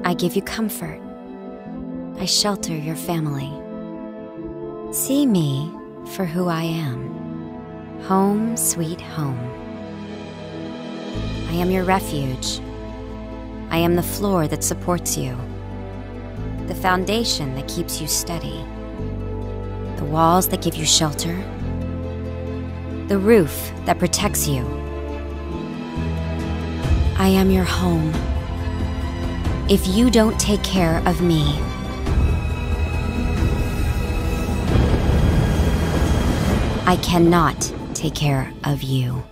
I give you comfort. I shelter your family. See me for who I am. Home, sweet home. I am your refuge. I am the floor that supports you, the foundation that keeps you steady, the walls that give you shelter, the roof that protects you. I am your home. If you don't take care of me, I cannot take care of you.